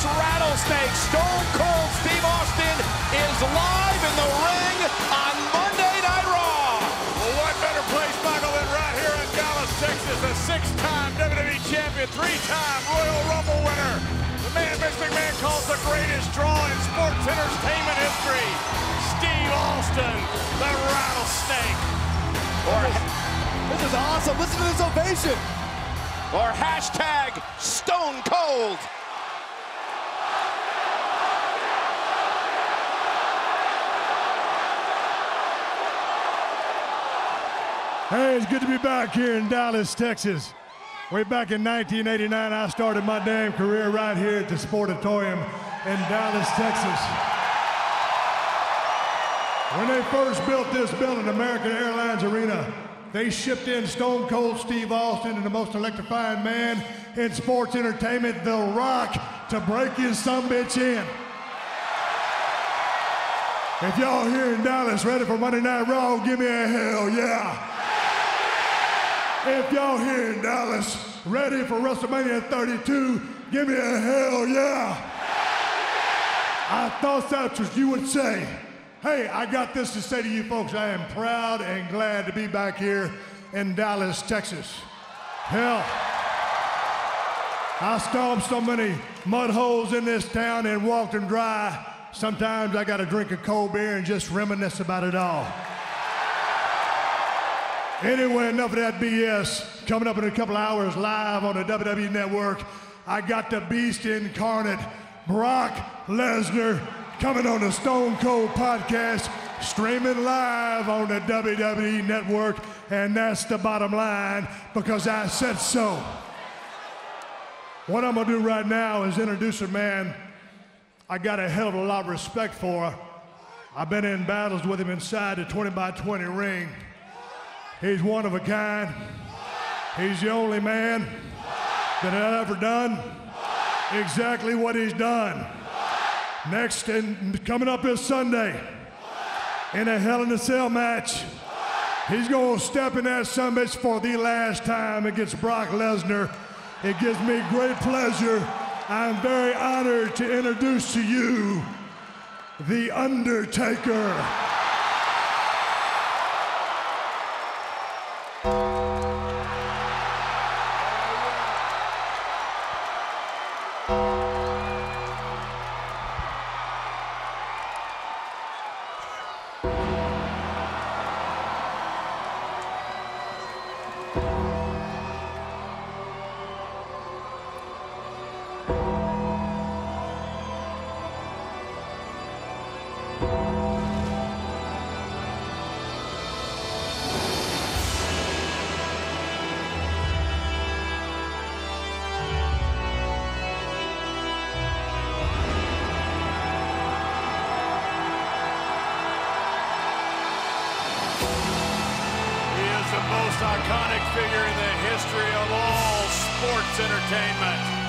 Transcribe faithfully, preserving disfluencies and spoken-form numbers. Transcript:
rattlesnake, Stone Cold Steve Austin, is live in the ring on Monday Night Raw. Well, what better place, Michael, than right here in Dallas, Texas, a six-time W W E champion, three-time Royal Rumble winner. The man Vince McMahon calls the greatest draw in sports entertainment history. Steve Austin, the rattlesnake. Or, This is awesome. Listen to this ovation. or hashtag Stone Cold. Hey, it's good to be back here in Dallas, Texas. Way back in nineteen eighty-nine, I started my damn career right here at the Sportatorium in Dallas, Texas. When they first built this building, American Airlines Arena, they shipped in Stone Cold Steve Austin and the most electrifying man in sports entertainment, The Rock, to break his sumbitch in. If y'all here in Dallas ready for Monday Night Raw, give me a hell yeah. If y'all here in Dallas ready for WrestleMania thirty-two, give me a hell yeah. I thought that's what you would say. Hey, I got this to say to you folks. I am proud and glad to be back here in Dallas, Texas. Hell, I stomped so many mud holes in this town and walked them dry. Sometimes I got to drink a cold beer and just reminisce about it all. Anyway, enough of that B S. Coming up in a couple hours live on the W W E Network, I got the Beast Incarnate, Brock Lesnar, coming on the Stone Cold Podcast, streaming live on the W W E Network, and that's the bottom line because I said so. What I'm gonna do right now is introduce a man I got a hell of a lot of respect for. I've been in battles with him inside the twenty by twenty ring. He's one of a kind. He's the only man that I've ever done exactly what he's done. Next, and coming up this Sunday, in a Hell in a Cell match, he's gonna step in that summit for the last time against Brock Lesnar. It gives me great pleasure. I'm very honored to introduce to you The Undertaker. Most iconic figure in the history of all sports entertainment.